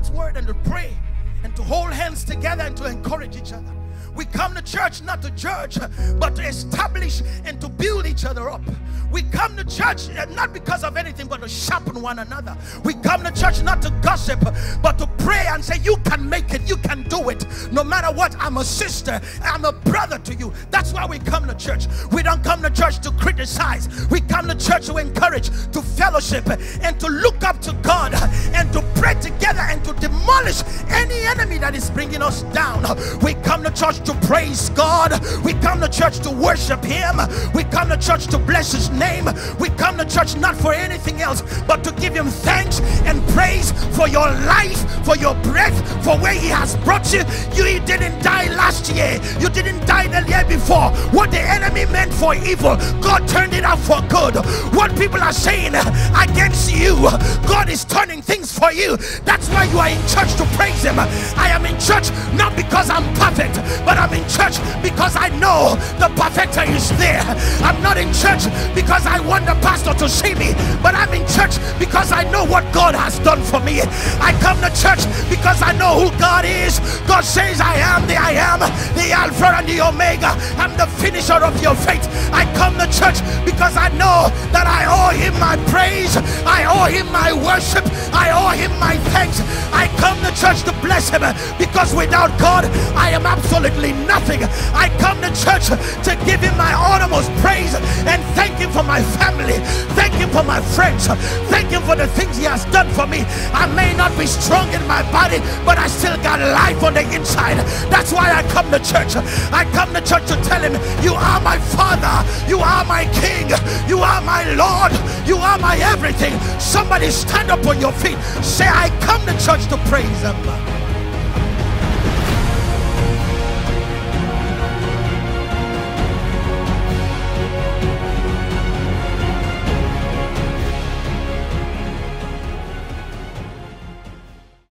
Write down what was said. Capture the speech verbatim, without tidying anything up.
God's word and to pray and to hold hands together and to encourage each other. We come to church not to judge, but to establish and to build each other up. We come to church not because of anything, but to sharpen one another. We come to church not to gossip, but to pray and say, you can make it, you can do it. No matter what, I'm a sister, I'm a brother to you. That's why we come to church. We don't come to church to criticize. We come to church to encourage, to fellowship, and to look up to God, and to pray together, and to demolish any enemy that is bringing us down. We come to church to praise God. We come to church to worship Him. We come to church to bless His name. We come to church not for anything else, but to give Him thanks and praise for your life, for your breath, for where He has brought you. You didn't die last year. You didn't die the year before. What the enemy meant for evil, God turned it out for good. What people are saying against you, God is turning things for you. That's why you are in church, to praise Him. I am in church not because I'm perfect, but I'm in church because I know the perfecter is there. I'm not in church because I want the pastor to see me, but I'm in church because I know what God has done for me. I come to church because I know who God is. God says, I am the I am, the Alpha and the Omega. I'm the finisher of your faith. I come to church because I know that I owe Him my praise, I owe Him my worship, I owe Him my thanks. I come to church to bless Him because without God I am absolutely nothing. I come to church to give Him my uttermost praise and thank Him for my family, thank Him for my friends, thank Him for the things He has done for me. I may not be strong in my body, but I still got life on the inside. That's why I come to church. I come to church to tell Him, you are my Father, you are my King, you are my Lord, you are my everything. Somebody stand up on your feet, say, I come to church to praise Him.